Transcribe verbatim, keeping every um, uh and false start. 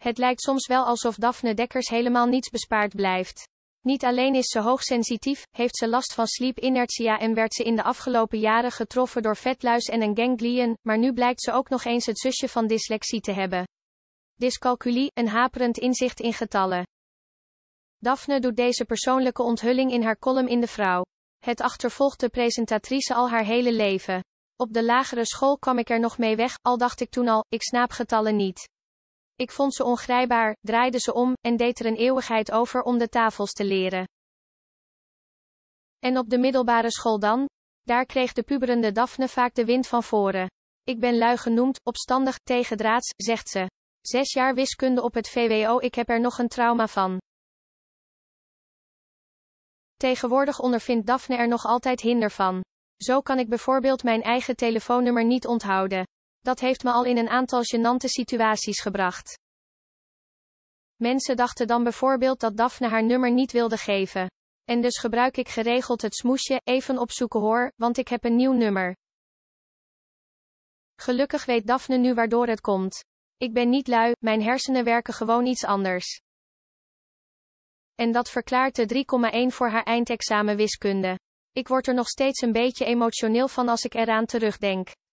Het lijkt soms wel alsof Daphne Dekkers helemaal niets bespaard blijft. Niet alleen is ze hoogsensitief, heeft ze last van sleep inertia en werd ze in de afgelopen jaren getroffen door vetluis en een ganglion, maar nu blijkt ze ook nog eens het zusje van dyslexie te hebben. Dyscalculie, een haperend inzicht in getallen. Daphne doet deze persoonlijke onthulling in haar column in De Vrouw. Het achtervolgt de presentatrice al haar hele leven. Op de lagere school kwam ik er nog mee weg, al dacht ik toen al, ik snap getallen niet. Ik vond ze ongrijpbaar, draaide ze om, en deed er een eeuwigheid over om de tafels te leren. En op de middelbare school dan? Daar kreeg de puberende Daphne vaak de wind van voren. Ik ben lui genoemd, opstandig, tegendraads, zegt ze. Zes jaar wiskunde op het V W O, ik heb er nog een trauma van. Tegenwoordig ondervindt Daphne er nog altijd hinder van. Zo kan ik bijvoorbeeld mijn eigen telefoonnummer niet onthouden. Dat heeft me al in een aantal gênante situaties gebracht. Mensen dachten dan bijvoorbeeld dat Daphne haar nummer niet wilde geven. En dus gebruik ik geregeld het smoesje, even opzoeken hoor, want ik heb een nieuw nummer. Gelukkig weet Daphne nu waardoor het komt. Ik ben niet lui, mijn hersenen werken gewoon iets anders. En dat verklaart de drie komma één voor haar eindexamen wiskunde. Ik word er nog steeds een beetje emotioneel van als ik eraan terugdenk.